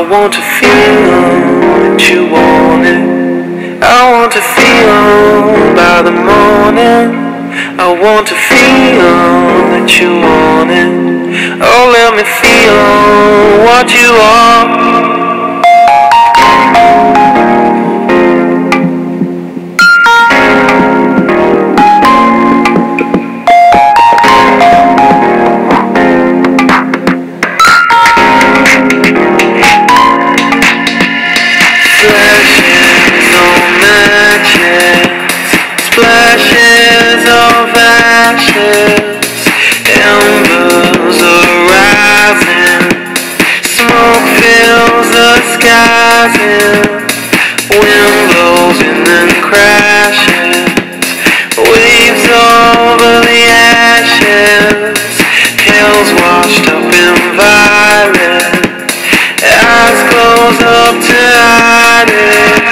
want to feel that you want it. I want to feel by the morning. I want to feel that you want it. Oh, let me feel what you are. Splashes of ashes, embers are rising, smoke fills the skies, wind blows and then crashes, waves over the ashes, hills washed up in violet, eyes close up to hide it.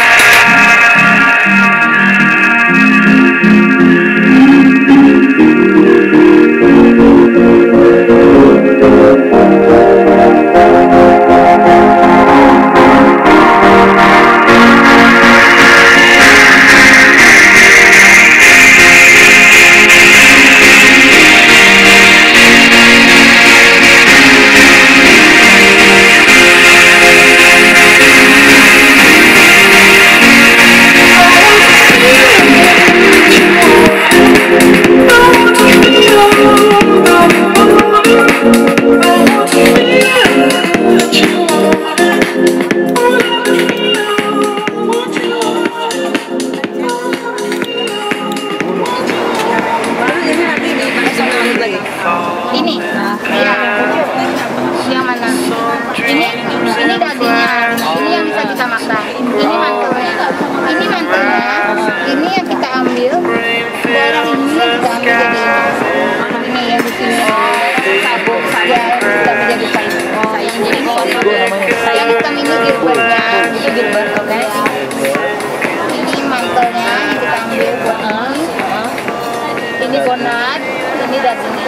Ini, ya. Yang mana? Ini dagingnya. Ini yang bisa kita makan. Ini mantelnya. Ini mantelnya. Ini yang kita ambil. Darah ini yang kita ambil jadi ini yang di sini. Sabuk saya kita menjadi sayang. Jadi sayang hitam ini gilbertnya. Itu gilbert, oke? Ini mantelnya yang kita ambil buat ini. Ini gonad. Ini dagingnya.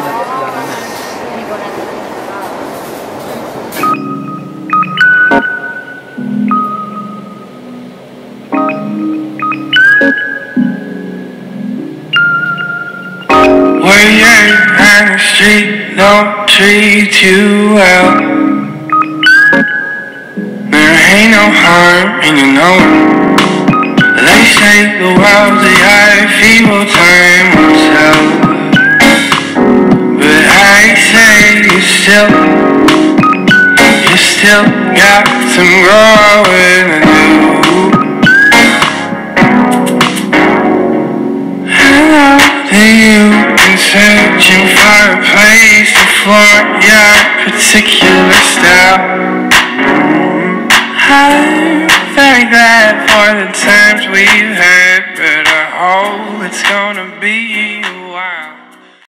Waiting on the street don't treat you well. There ain't no harm and you know it. They say the world's a yard, feeble time will tell. But I say you still got some growing to do. You've been searching for a place to flaunt your particular style. I'm very glad for the times we've had, but I hope it's gonna